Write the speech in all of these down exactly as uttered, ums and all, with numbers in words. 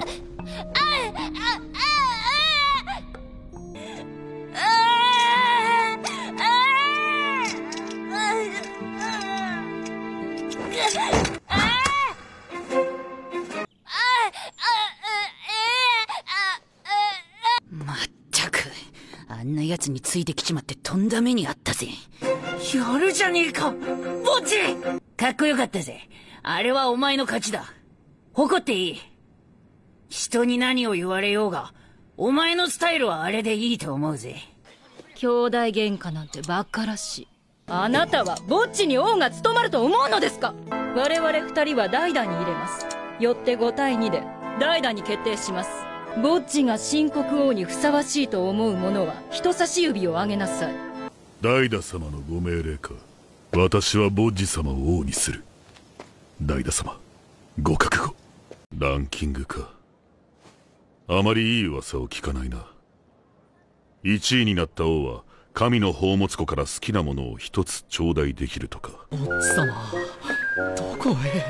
まったく、あんな奴についてきちまってとんだ目にあったぜ。やるじゃねえか、ボッチ。かっこよかったぜ。あれはお前の勝ちだ。誇っていい。人に何を言われようが、お前のスタイルはあれでいいと思うぜ。 兄弟喧嘩なんてバカらしい。あなたはボッチに王が務まると思うのですか？我々二人は代打に入れます。よってごたいにで代打に決定します。ボッチが新国王にふさわしいと思う者は人差し指を上げなさい。 代打様のご命令か。私はボッジ様を王にする。代打様、ご覚悟。ランキングか。あまりいい噂を聞かないな。いちいになった王は神の宝物庫から好きなものを一つ頂戴できるとか。 ボッチ様、どこへ。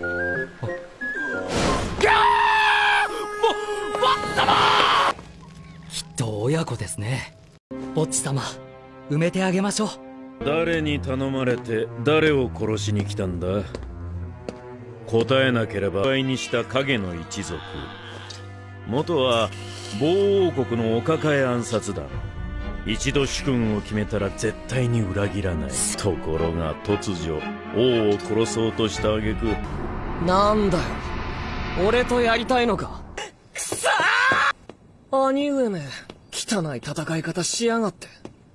ギャー！ボ、ボッチ様！ きっと親子ですね。ボッチ様、埋めてあげましょう。 誰に頼まれて誰を殺しに来たんだ？答えなければ倍にした影の一族。元は暴王国のお抱え暗殺団。一度主君を決めたら絶対に裏切らない。ところが突如王を殺そうとした挙句。 なんだよ、俺とやりたいのか。 くそー！兄上め、汚い戦い方しやがって。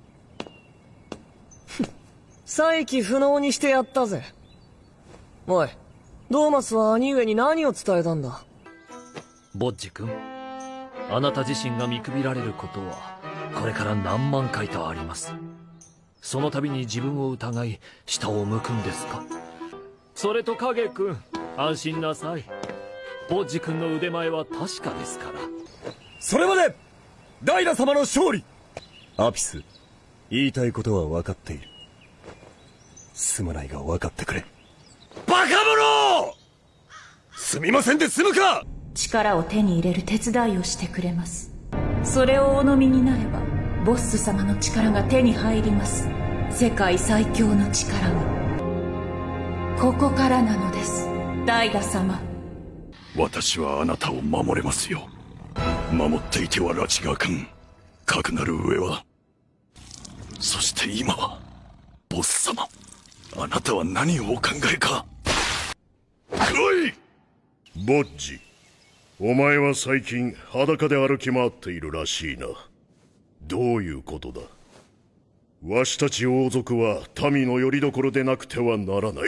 再起不能にしてやったぜ。おい、ドーマスは兄上に何を伝えたんだ？ ボッジ君、あなた自身が見くびられることはこれから何万回とあります。その度に自分を疑い下を向くんですか？それと影君、安心なさい。ボッジ君の腕前は確かですから。 それまでダイダ様の勝利。アピス、言いたいことは分かっている。すまないが分かってくれ。バカ者！すみませんで済むか！ 力を手に入れる手伝いをしてくれます。それをお飲みになればボッス様の力が手に入ります。世界最強の力がここからなのです、ダイダ様。 私はあなたを守れますよ。守っていては拉致があかん。かくなる上は。そして今はボス様、あなたは何をお考えか。来い！ボッジ、お前は最近裸で歩き回っているらしいな。どういうことだ？わしたち王族は民の拠り所でなくてはならない。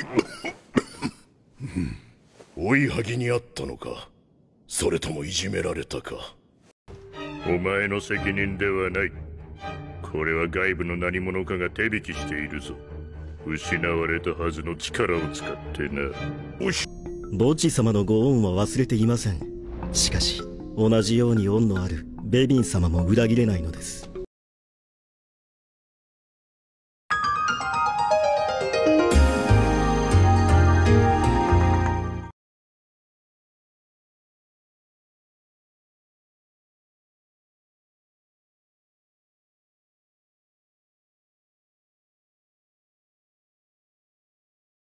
追いはぎにあったのか、それともいじめられたか。お前の責任ではない。これは外部の何者かが手引きしているぞ。失われたはずの力を使ってな。おしボッジ様のご恩は忘れていません。しかし同じように恩のあるベビン様も裏切れないのです。